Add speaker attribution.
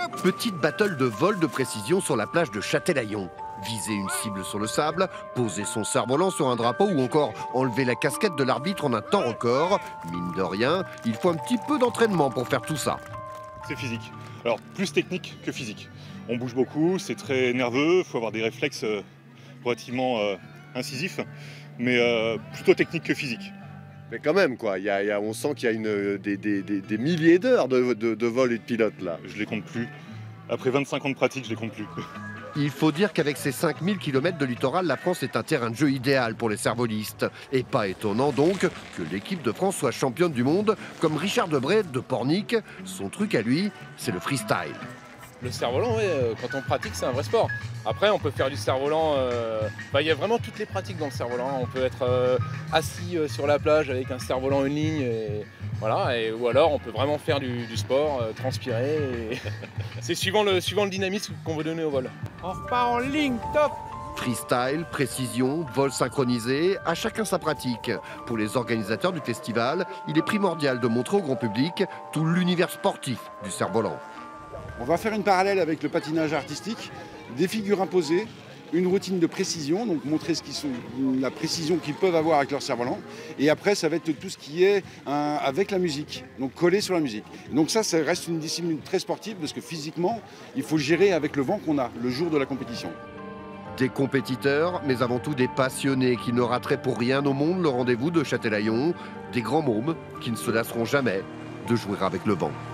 Speaker 1: Petite battle de vol de précision sur la plage de Châtelaillon. Viser une cible sur le sable, poser son cerf-volant sur un drapeau ou encore enlever la casquette de l'arbitre en un temps record. Mine de rien, il faut un petit peu d'entraînement pour faire tout ça.
Speaker 2: C'est physique. Alors, plus technique que physique. On bouge beaucoup, c'est très nerveux, il faut avoir des réflexes relativement incisifs, mais plutôt technique que physique.
Speaker 3: Mais quand même, quoi, on sent qu'il y a des milliers d'heures de vol et de pilote, là.
Speaker 2: Je les compte plus. Après 25 ans de pratique, je les compte plus.
Speaker 1: Il faut dire qu'avec ses 5000 km de littoral, la France est un terrain de jeu idéal pour les cervolistes. Et pas étonnant donc que l'équipe de France soit championne du monde, comme Richard Debray de Pornic. Son truc à lui, c'est le freestyle.
Speaker 4: Le cerf-volant, ouais, quand on pratique, c'est un vrai sport. Après, on peut faire du cerf-volant. Il y a vraiment toutes les pratiques dans le cerf-volant. On peut être assis sur la plage avec un cerf-volant une ligne. Voilà, ou alors, on peut vraiment faire du sport, transpirer. C'est suivant le dynamisme qu'on veut donner au vol.
Speaker 5: On repart en ligne, top!
Speaker 1: Freestyle, précision, vol synchronisé, à chacun sa pratique. Pour les organisateurs du festival, il est primordial de montrer au grand public tout l'univers sportif du cerf-volant.
Speaker 6: On va faire une parallèle avec le patinage artistique, des figures imposées, une routine de précision, donc montrer la précision qu'ils peuvent avoir avec leur cerf-volant. Et après, ça va être tout ce qui est avec la musique, donc collé sur la musique. Donc ça reste une discipline très sportive parce que physiquement, il faut gérer avec le vent qu'on a le jour de la compétition.
Speaker 1: Des compétiteurs, mais avant tout des passionnés qui ne rateraient pour rien au monde le rendez-vous de Châtelaillon. Des grands mômes qui ne se lasseront jamais de jouer avec le vent.